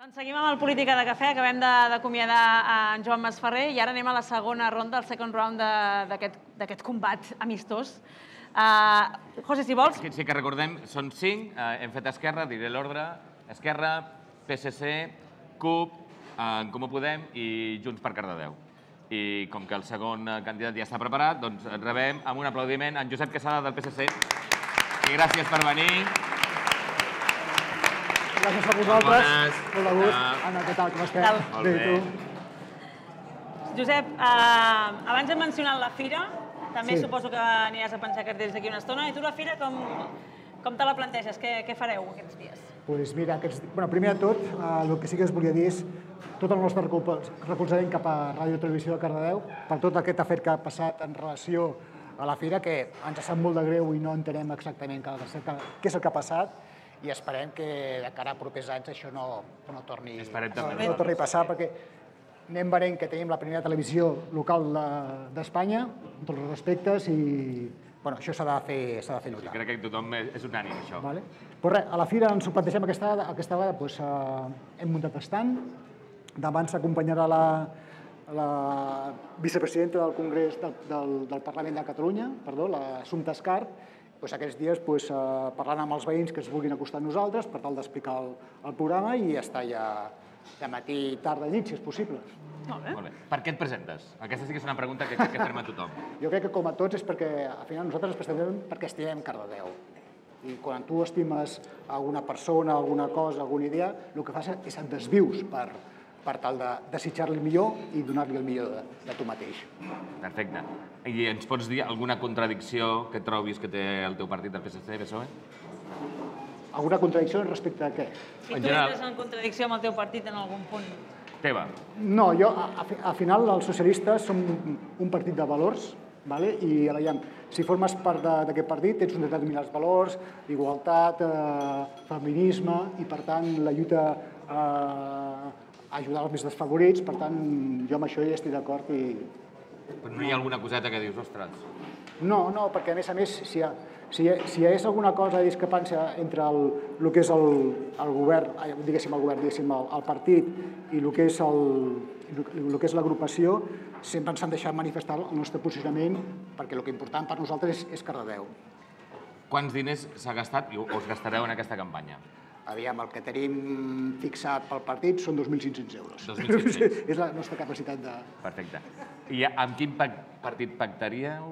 Doncs seguim amb el Política de Cafè. Acabem d'acomiadar en Joan Masferrer i ara anem a la segona ronda, el second round d'aquest combat amistós. José, si vols... Sí que recordem, són 5, hem fet Esquerra, diré l'ordre, Esquerra, PSC, CUP, En Comú Podem i Junts per Cardedeu. I com que el segon candidat ja està preparat, doncs rebem amb un aplaudiment en Josep Quesada del PSC. I gràcies per venir. Gràcies a vosaltres. Molt de gust. Anna, què tal? Com estem? Molt bé. Josep, abans hem mencionat la fira. També suposo que aniràs a penjar cartells d'aquí una estona. I tu la fira com te la planteges? Què fareu aquests dies? Doncs mira, primer de tot, el que sí que es volia dir és tot el nostre recolzament cap a Ràdio Televisió de Cardedeu per tot aquest afer que ha passat en relació a la fira, que ens sap molt de greu i no entenem exactament què és el que ha passat, i esperem que de cara a propers anys això no torni a passar, perquè anem venent que tenim la primera televisió local d'Espanya, amb tots els respectes, i això s'ha de fer notar. Crec que tothom és unànim, això. Però res, a la fira ens ho plantegem aquesta vegada, hem muntat estand, demà ens acompanyarà la vicepresidenta del Congrés del Parlament de Catalunya, l'Assumpta Escarp, aquests dies parlant amb els veïns que es vulguin acostar a nosaltres per tal d'explicar el programa i estar ja de matí, tarda i nit, si és possible. Molt bé. Per què et presentes? Aquesta sí que és una pregunta que crec que fem a tothom. Jo crec que com a tots és perquè al final nosaltres ens presentem perquè estimem Cardedeu. I quan tu estimes alguna persona, alguna cosa, alguna idea, el que fas és et desvius per tal de desitjar-li el millor i donar-li el millor de tu mateix. Perfecte. I ens pots dir alguna contradicció que trobis que té el teu partit, el PSC, PSOE? Alguna contradicció respecte a què? Si tu entres en contradicció amb el teu partit en algun punt. Teva. No, al final els socialistes som un partit de valors, i si formes part d'aquest partit tens un determinats valors, igualtat, feminisme, i per tant la lluita a ajudar els més desfavorits, per tant jo amb això ja estic d'acord. Però no hi ha alguna coseta que dius, ostres? No, perquè a més, si hi hagués alguna cosa de discrepància entre el que és el govern, diguéssim el partit, i el que és l'agrupació, sempre ens han deixat manifestar el nostre posicionament, perquè el que és important per nosaltres és Cardedeu. Quants diners s'ha gastat o us gastareu en aquesta campanya? Aviam, el que tenim fixat pel partit són 2.500 euros. 2.500. És la nostra capacitat de... Perfecte. I amb quin partit pactaríeu?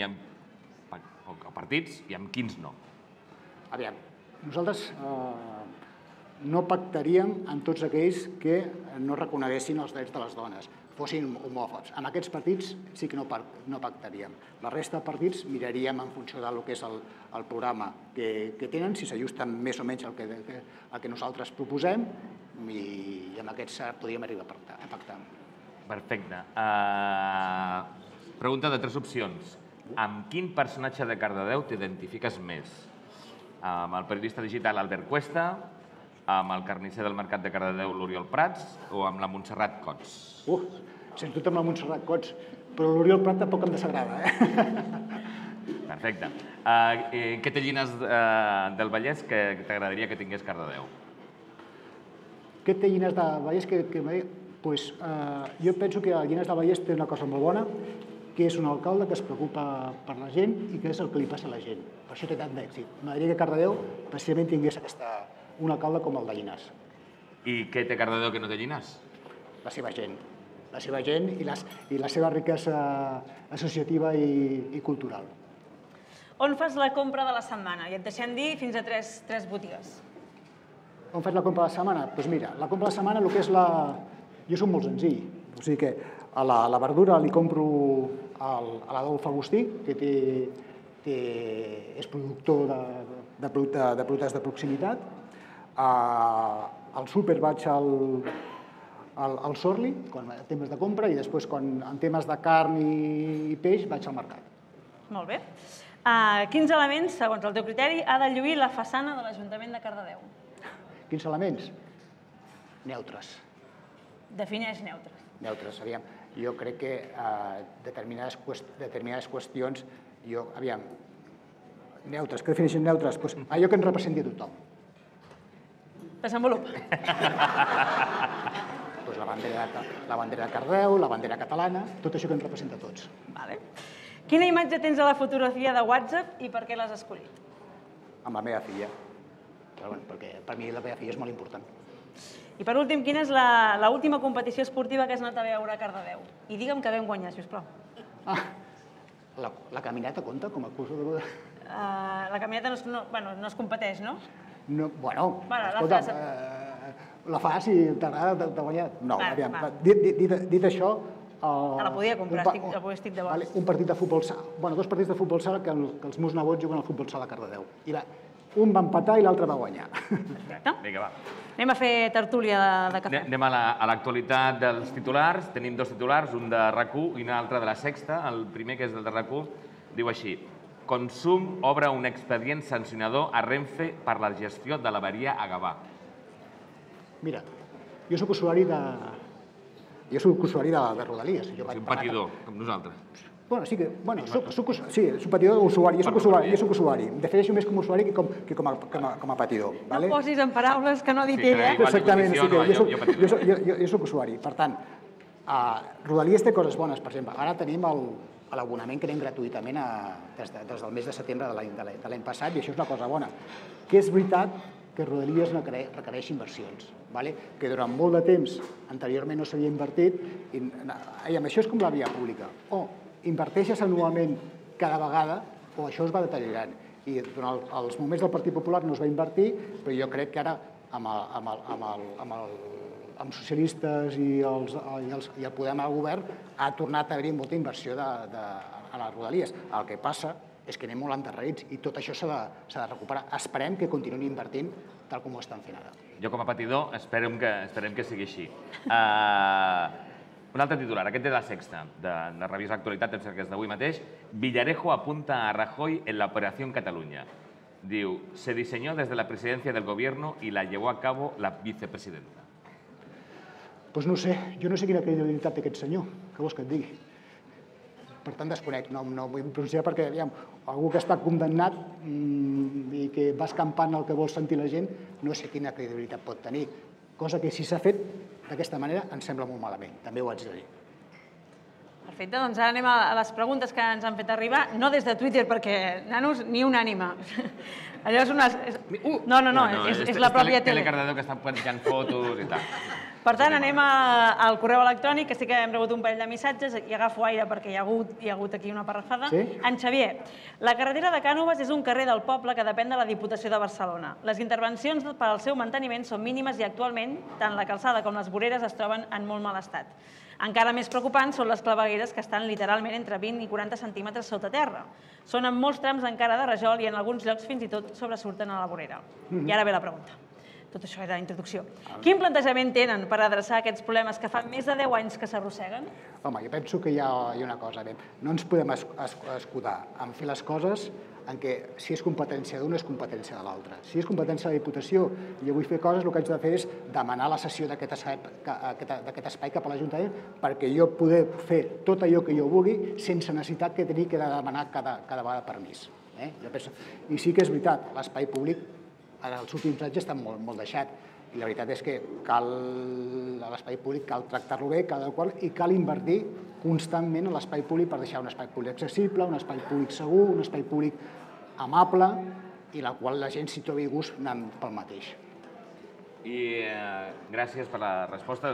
Partits i amb quins no? Aviam, nosaltres no pactaríem amb tots aquells que no reconeguessin els drets de les dones, fossin homòfobs. Amb aquests partits sí que no pactaríem. La resta de partits miraríem en funció del que és el programa que tenen, si s'ajusten més o menys al que nosaltres proposem, i amb aquests podríem arribar a pactar. Perfecte. Pregunta de 3 opcions. Amb quin personatge de Cardedeu t'identifiques més? Amb el periodista digital Albert Cuesta, amb el carnisser del Mercat de Cardedeu, l'Oriol Prats, o amb la Montserrat Cots? Sens dubte amb la Montserrat Cots, però l'Oriol Prat tampoc em desagrada. Perfecte. Què té Llinars del Vallès que t'agradaria que tingués Cardedeu? Què té Llinars del Vallès que jo penso que Llinars del Vallès té una cosa molt bona, que és un alcalde que es preocupa per la gent i que és el que li passa a la gent. Per això té tant d'èxit. M'agradaria que Cardedeu precisament tingués un alcalde com el de Llinars. I què té Cardedeu que no té Llinars? La seva gent. La seva gent i la seva riquesa associativa i cultural. On fas la compra de la setmana? I et deixem dir fins a 3 botigues. On faig la compra de la setmana? Doncs mira, la compra de la setmana, el que és la... Jo soc molt senzill. O sigui que a la verdura li compro a l'Adolf Agustí, que és productor de productes de proximitat. Al súper vaig al Sorli, en temes de compra, i després en temes de carn i peix vaig al mercat. Molt bé. Quins elements, segons el teu criteri, ha de lluir la façana de l'Ajuntament de Cardedeu? Quins elements? Neutres. Defineix neutres. Neutres, aviam. Jo crec que determinades qüestions, neutres, què defineixen neutres? Allò que ens representi a tothom. Desenvolupa. la bandera de Cardedeu, la bandera catalana, tot això que ens representa a tots. Vale. Quina imatge tens a la fotografia de WhatsApp i per què l'has escollit? Amb la meva filla. Però, bueno, perquè per mi la meva filla és molt important. I per últim, quina és l'última competició esportiva que has anat a veure a Cardedeu? I digue'm que vam guanyar, sisplau. La caminata compta com a cursa de... La caminata no es competeix, no? Bueno, escolta, la fas i t'agrada guanyar. No, aviam, dit això... Te la podia comprar, estic de bons. Un partit de futbol sala, bueno, dos partits de futbol sala que els meus nebots juguen al futbol sala a Cardedeu. I un va empatar i l'altre va guanyar. Perfecte. Vinga, va. Anem a fer tertúlia de cafè. Anem a l'actualitat dels titulars. Tenim dos titulars, un de RAC1 i un altre de La Sexta. El primer, que és el de RAC1, diu així: Consum obre un expedient sancionador a Renfe per la gestió de l'avaria a Gavà. Mira, jo sóc usuari de Rodalies. Un patidor, com nosaltres. Bueno, sí, és un patidor usuari, jo sóc usuari. Em defineixo més com a usuari que com a patidor. No posis en paraules que no ha dit ella. Exactament, jo sóc usuari. Per tant, Rodalies té coses bones, per exemple. Ara tenim l'abonament que anem gratuïtament des del mes de setembre de l'any passat, i això és una cosa bona. Que és veritat que Rodalies requereix inversions, que durant molt de temps anteriorment no s'havia invertit, i amb això és com la via pública. O inverteixes anualment cada vegada, o això es va deteriorant. I durant els moments del Partit Popular no es va invertir, però jo crec que ara amb socialistes i el Podem al govern ha tornat a haver-hi molta inversió a les Rodalies. El que passa és que anem molt endarrerits i tot això s'ha de recuperar. Esperem que continuïn invertint tal com ho estan fent ara. Jo, com a patidor, esperem que sigui així. Un altre titular, aquest de La Sexta, de revista Actualitat, em sembla que és d'avui mateix. Villarejo apunta a Rajoy en la Operación Cataluña. Diu, se diseñó desde la presidencia del gobierno y la llevó a cabo la vicepresidenta. Doncs no sé, jo no sé quina credibilitat té aquest senyor, què vols que et digui? Per tant, desconec, no vull pronunciar perquè algú que està condemnat i que va escampant el que vol sentir la gent, no sé quina credibilitat pot tenir. Cosa que si s'ha fet d'aquesta manera em sembla molt malament, també ho haig de dir. Perfecte, doncs ara anem a les preguntes que ens han fet arribar, no des de Twitter, perquè, nanos, ni una ànima. Allò és una... No, és la pròpia tele. Cardedeu que està penjant fotos i tal. Per tant, anem al correu electrònic, que sí que hem rebut un parell de missatges, i agafo aire perquè hi ha hagut aquí una parrafada. En Xavier, la carretera de Cànoves és un carrer del poble que depèn de la Diputació de Barcelona. Les intervencions per al seu manteniment són mínimes i actualment tant la calçada com les voreres es troben en molt mal estat. Encara més preocupants són les clavegueres que estan literalment entre 20 i 40 centímetres sota terra. Són en molts trams encara de rajol i en alguns llocs fins i tot sobresurten a la vorera. I ara ve la pregunta. Tot això era la introducció. Quin plantejament tenen per adreçar aquests problemes que fa més de 10 anys que s'arrosseguen? Home, jo penso que hi ha una cosa. No ens podem escudar en fer les coses en què si és competència d'un és competència de l'altre. Si és competència de la Diputació i jo vull fer coses, el que haig de fer és demanar la cessió d'aquest espai cap a l'Ajuntament perquè jo poder fer tot allò que jo vulgui sense necessitat que tenir que demanar cada vegada permís. I sí que és veritat, l'espai públic ara els últims anys està molt deixat i la veritat és que l'espai públic cal tractar-lo bé i cal invertir constantment en l'espai públic per deixar un espai públic accessible, un espai públic segur, un espai públic amable i la qual la gent s'hi trobi gust anant pel mateix. I gràcies per la resposta.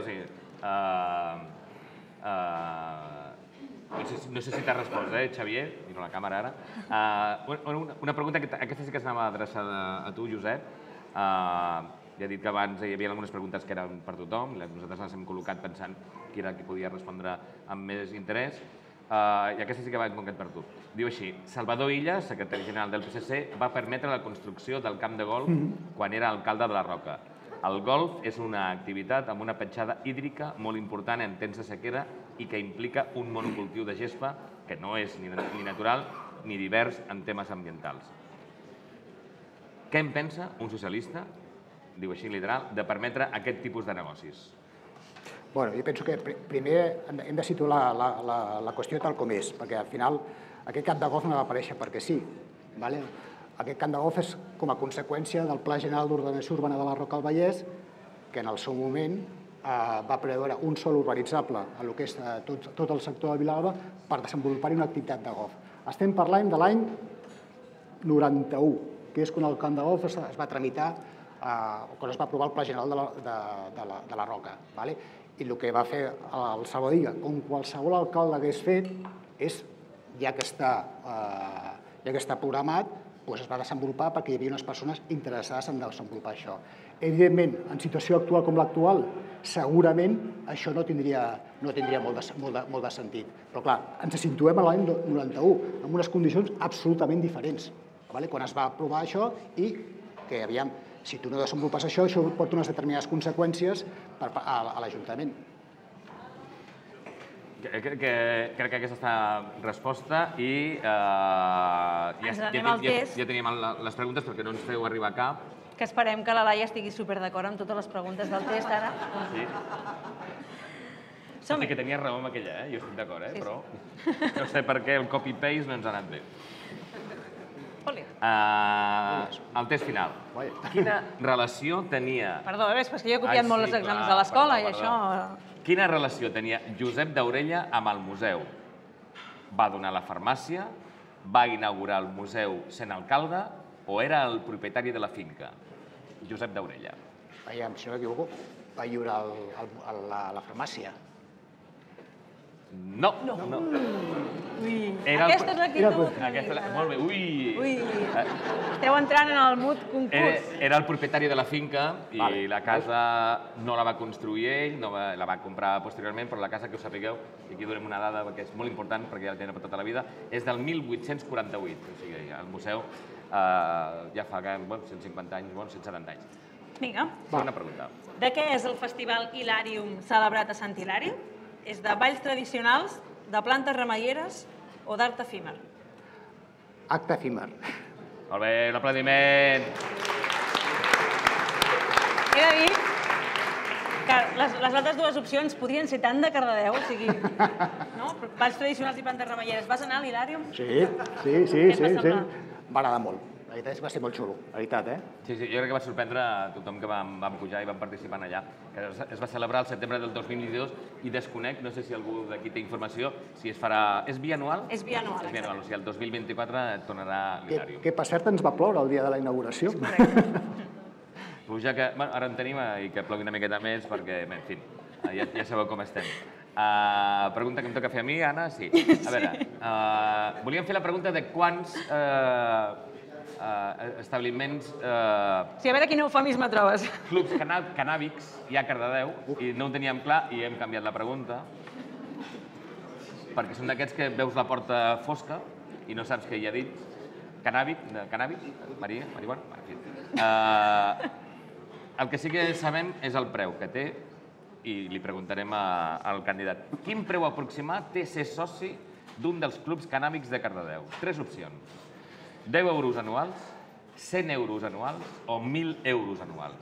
No sé si t'has respost, Xavier, miro la càmera ara. Una pregunta, aquesta sí que s'anava adreçada a tu, Josep. Ja he dit que abans hi havia algunes preguntes que eren per tothom, nosaltres les hem col·locat pensant qui era qui podia respondre amb més interès, i aquesta sí que va en concret per tu. Diu així, Salvador Illa, secretari general del PSC, va permetre la construcció del camp de golf quan era alcalde de la Roca. El golf és una activitat amb una petjada hídrica molt important en temps de sequera i que implica un monocultiu de gespa que no és ni natural ni divers en temes ambientals. Què en pensa un socialista, diu així literal, de permetre aquest tipus de negocis? Bueno, jo penso que primer hem de situar la qüestió tal com és, perquè al final aquest camp de golf no va aparèixer perquè sí. Aquest camp de golf és com a conseqüència del Pla General d'Ordenació Urbana de la Roca del Vallès, que en el seu moment va preveure un sòl urbanitzable a lo que és tot el sector de Vilalba per desenvolupar-hi una activitat de golf. Estem parlant de l'any 91, que és quan el camp de golf es va tramitar, quan es va aprovar el Pla General de la Roca. I el que va fer el Salvador, com qualsevol alcalde hagués fet, és, ja que està programat, es va desenvolupar perquè hi havia unes persones interessades en desenvolupar això. Evidentment, en situació actual com l'actual, segurament això no tindria molt de sentit. Però clar, ens situem a l'any 91, amb unes condicions absolutament diferents. Quan es va aprovar això i que, aviam, si tu no desenvolupes això pot unes determinades conseqüències a l'Ajuntament. Crec que aquesta està resposta i ja teníem les preguntes perquè no ens feu arribar cap. Que esperem que la Laia estigui superdd'acord amb totes les preguntes del test ara. Sí. Tot i que tenia raó amb aquella, jo estic d'acord, però no sé per què el copy-paste no ens ha anat bé. El test final. Quina relació tenia... Perdó, és que jo he copiat molt els exàmens de l'escola i això... Quina relació tenia Josep Daurella amb el museu? Va donar la farmàcia? Va inaugurar el museu sent alcalde? O era el propietari de la finca? Josep Daurella. Aviam, si no m'equivoco, va lliurar la farmàcia. No. Aquesta és l'actitud. Molt bé, ui. Esteu entrant en el mood concurs. Era el propietari de la finca i la casa no la va construir ell, la va comprar posteriorment, però la casa, que us sapigueu, i aquí donem una dada que és molt important perquè ja la tenen per tota la vida, és del 1848. O sigui, el museu ja fa 150 anys, 170 anys. Vinga. Segona pregunta. De què és el Festival Hilàrium celebrat a Sant Hilari? És de balls tradicionals, de plantes remeieres o d'art efímer? Acte efímer. Molt bé, un aplaudiment. He de dir que les altres dues opcions podrien ser tant de Cardedeu, o sigui, balls tradicionals i plantes remeieres. Vas anar a l'Hilàrium? Sí. Va agradar molt. La veritat és que va ser molt xulo, la veritat, Sí, jo crec que va sorprendre a tothom que vam pujar i vam participar allà. Es va celebrar el setembre del 2022 i desconec, no sé si algú d'aquí té informació, si es farà... És bianual? És bianual. És bianual, o sigui, el 2024 tornarà l'Hilàrium. Que per cert ens va ploure el dia de la inauguració. Pluja que... Ara en tenim i que plogui una miqueta més perquè, en fi, ja sabeu com estem. Pregunta que em toca fer a mi, Anna? Sí. A veure, volíem fer la pregunta de quants establiments... Sí, a veure quin eufemisme trobes. Clubs canàbics hi ha a Cardedeu i no ho teníem clar i hem canviat la pregunta perquè són d'aquests que veus la porta fosca i no saps què hi ha dins. Canàbic? Marihuana? El que sí que sabem és el preu que té i li preguntarem al candidat. Quin preu aproximat té ser soci d'un dels clubs canàbics de Cardedeu? 3 opcions. 10 euros anuals, 100 euros anuals o 1.000 euros anuals?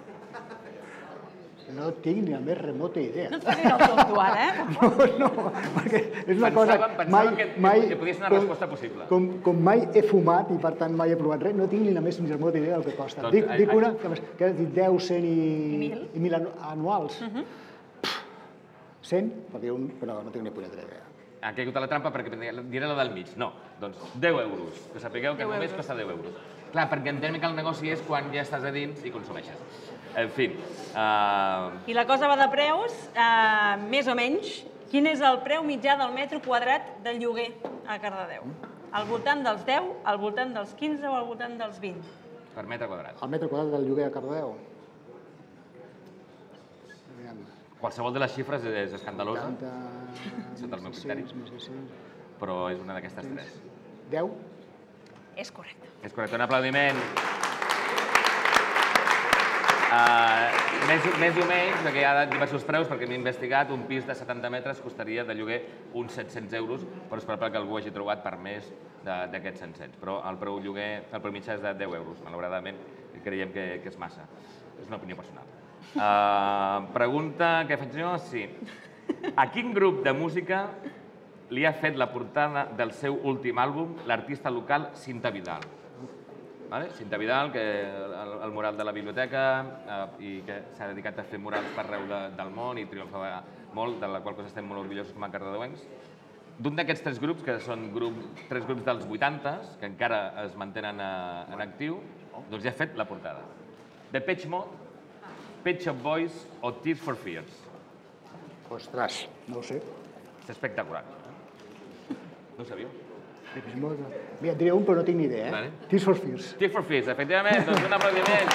No tinc ni la més remota idea. No et facis el tonto ara, No, perquè és una cosa... Pensàvem que podia ser una resposta possible. Com mai he fumat i per tant mai he provat res, no tinc ni la més remota idea del que costa. Dic una, que has dit 10, 100 i 1.000 anuals. 100, però no tinc ni punyetera idea. Ha caigut a la trampa perquè diré la del mig. No, doncs 10 euros. Que sapigueu que només costa 10 euros. Clar, perquè entenem que el negoci és quan ja estàs a dins i consumeixes. En fi. I la cosa va de preus, més o menys. Quin és el preu mitjà del metre quadrat de lloguer a Cardedeu? Al voltant dels 10, al voltant dels 15 o al voltant dels 20? Per metre quadrat. El metre quadrat del lloguer a Cardedeu? Qualsevol de les xifres és escandalosa, sota el meu criteri, però és una d'aquestes 3. 10? És correcte. És correcte, un aplaudiment. Més o menys, perquè hi ha diversos preus, perquè m'he investigat, un pis de 70 metres costaria de lloguer uns 700 euros, però és probable que algú hagi trobat per més d'aquests 700. Però el preu lloguer, el preu mitjà és de 10 euros, malauradament, creiem que és massa. És una opinió personal. Pregunta que faig jo? Sí. A quin grup de música li ha fet la portada del seu últim àlbum l'artista local Cinta Vidal? Cinta Vidal, el mural de la biblioteca, i que s'ha dedicat a fer murals per arreu del món i triomfa molt, de la qual cosa estem molt orgullosos com a cardedeuencs. D'un d'aquests tres grups, que són tres grups dels 80s, que encara es mantenen en actiu, doncs ja ha fet la portada. Depeche Mode, Pet Shop Boys o Tears for Fears. Ostres, no ho sé. És espectacular. No ho sabíeu? Mira, et diré un, però no tinc ni idea. Tears for Fears. Tears for Fears, efectivament. Doncs un aplaudiment.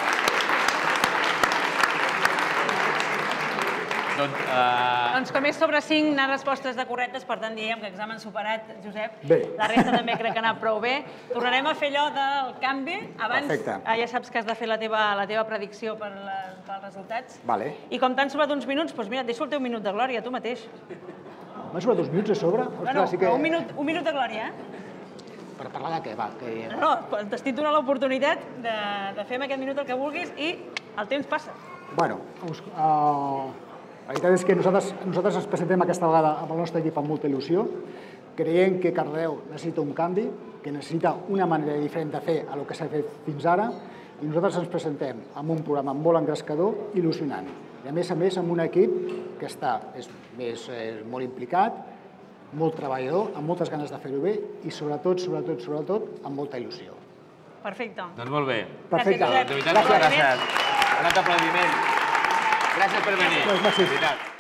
Doncs com és sobre 5, anar respostes de correctes, per tant, diem que examen superat, Josep. Bé. La resta també crec que ha anat prou bé. Tornarem a fer allò del canvi. Abans ja saps que has de fer la teva predicció pels resultats. Vale. I com t'han sobrat uns minuts, doncs mira, et deixo el teu minut de glòria, tu mateix. M'han sobrat 2 minuts a sobre? Bueno, un minut de glòria, Per parlar de què, va? No, t'estic donant l'oportunitat de fer amb aquest minut el que vulguis i el temps passa. Bueno, la veritat és que nosaltres ens presentem aquesta vegada amb el nostre equip amb molta il·lusió. Creiem que Cardedeu necessita un canvi, que necessita una manera diferent de fer el que s'ha fet fins ara, i nosaltres ens presentem amb un programa molt engrescador, il·lusionant. I a més, amb un equip que és molt implicat, molt treballador, amb moltes ganes de fer-ho bé i sobretot, amb molta il·lusió. Perfecte. Doncs molt bé. Perfecte. De veritat, gràcies. Un altre aplaudiment. Gràcies per venir. Gràcies.